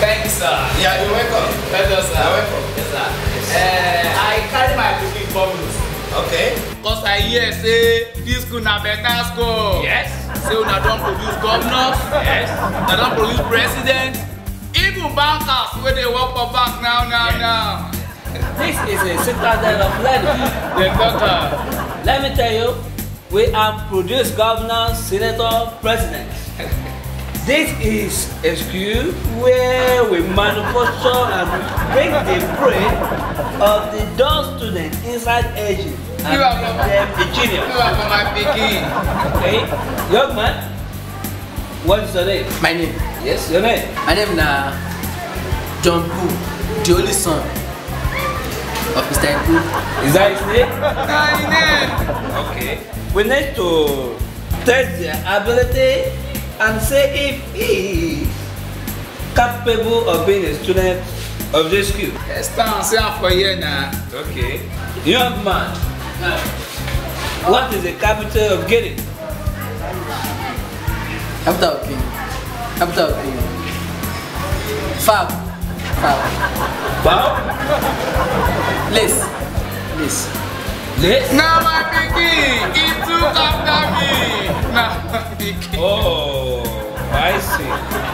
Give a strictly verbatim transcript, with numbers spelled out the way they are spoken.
Thank you, sir. Yeah, you're welcome. Thank you, sir. You're welcome. Yes, sir. Uh, I carry my cooking formulas. Okay. Because I hear say this school na better school. Yes. Say una don produce governors. Yes. Una don produce presidents. Even bankers wey dey work for bank now, now, yes. now. This is a citadel of learning. They talk. Let me tell you, we have produced governors, senators, presidents. This is a school where we manufacture and bring the brain of the dumb students inside aging and make them a genius. You are for my pikin. Okay, young man, what is your name? My name? Yes, your name. My name is Johnbull, the only son of Mister Ekwe. Is that his name? My name. Okay. We need to test their ability and say if he is capable of being a student of this school. Yes, stand say am for here now. Okay. Young man, what is the capital of Guinea? Capital of Guinea. Capital of Guinea. Fab. Fab. Fab? Lace. Lace. Lace? Now my pikin, he took after me. Now my pikin. Oh, I see.